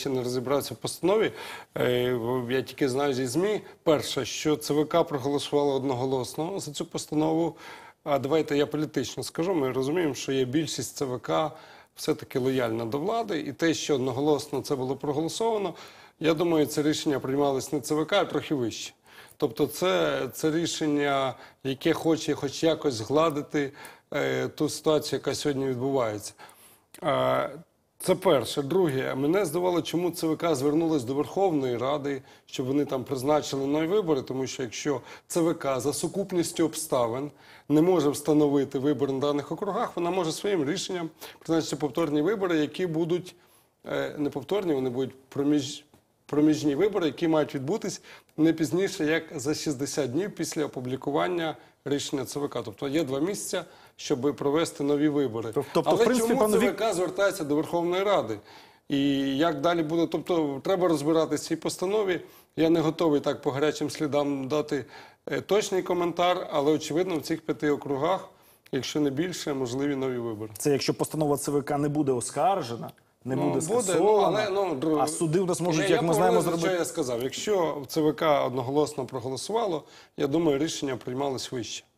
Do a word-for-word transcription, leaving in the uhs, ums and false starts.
ще не розібрався в постанові. Я тільки знаю зі ЗМІ. Перше, що ЦВК проголосувало одноголосно за цю постанову. А давайте я політично скажу. Ми розуміємо, що є більшість ЦВК все-таки лояльна до влади. І те, що одноголосно це було проголосовано, я думаю, це рішення приймалось не ЦВК, а трохи вище. Тобто це, це рішення, яке хоче хоч якось згладити е, ту ситуацію, яка сьогодні відбувається. Е, це перше. Друге, мене здивувало, чому ЦВК звернулось до Верховної Ради, щоб вони там призначили нові вибори, тому що якщо ЦВК за сукупністю обставин не може встановити вибори на даних округах, вона може своїм рішенням призначити повторні вибори, які будуть е, не повторні, вони будуть проміж... проміжні вибори, які мають відбутись не пізніше, як за шістдесят днів після опублікування рішення ЦВК. Тобто є два місяці, щоб провести нові вибори. Тобто, Але в принципі, чому пане ЦВК звертається до Верховної Ради? І як далі буде? Тобто треба розбиратися в цій постанові. Я не готовий так по гарячим слідам дати е, точний коментар, але очевидно в цих п'яти округах, якщо не більше, можливі нові вибори. Це якщо постанова ЦВК не буде оскаржена, не Ну, буде скасована, ну, але, ну, друг... а суди у нас можуть, я, як я ми знаємо, зробити... зробити... що я сказав. Якщо ЦВК одноголосно проголосувало, я думаю, рішення приймалось вище.